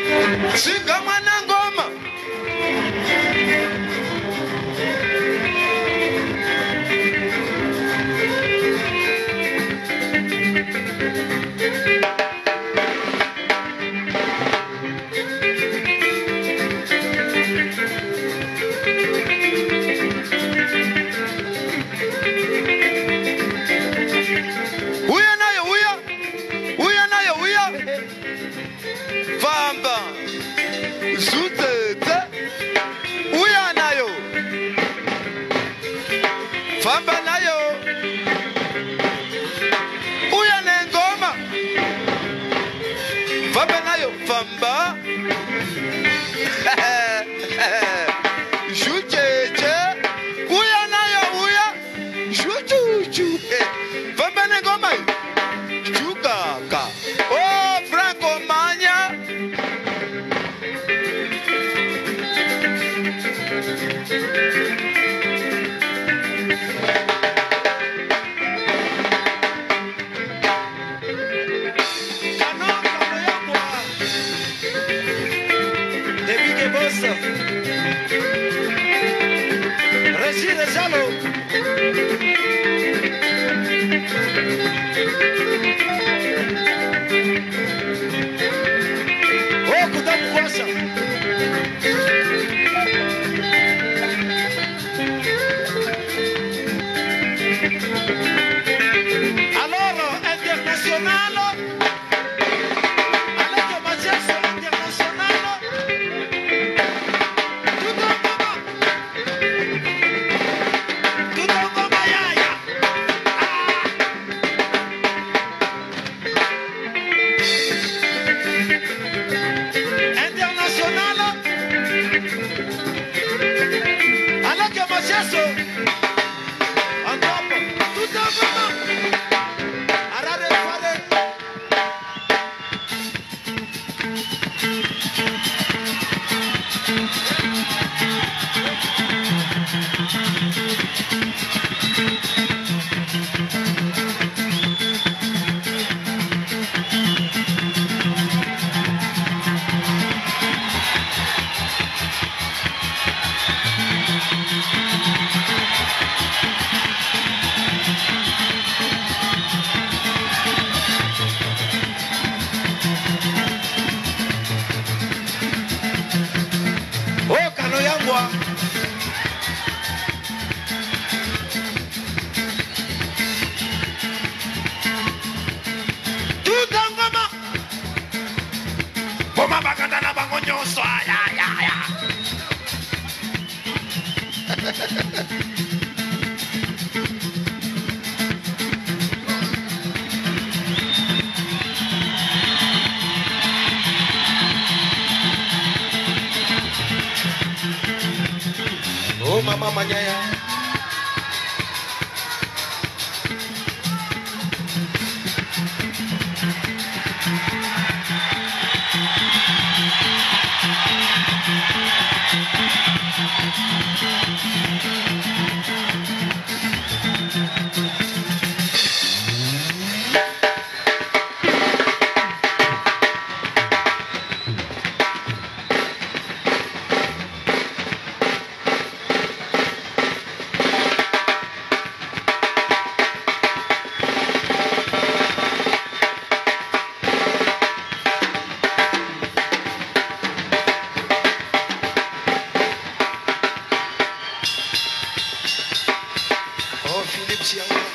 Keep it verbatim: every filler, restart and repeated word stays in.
Singa mwana ngoma. Uya nayo uya. Uya nayo uya. Famba. Zutete. Uya nayo. Famba nayo. Uya nengoma. Famba nayo. Famba. Jucheche. Uya nayo uya. Juchuchu. Famba nengoma. Chukaka. Oh, Franco Manya. Regina Jalo. Oh, kutamu kwasa. Alors, international. Avec le Manchester international. Tout en commun. Tout en commun, yaya. International. Avec le Manchester. En top. Tout en commun. Arare, arare. Oh, kano yangwa. Tutangama. Boma baganda na bango nyoso. Ya, ya, ya. Oh, mama manyaya. Oh, Philippe Chiang.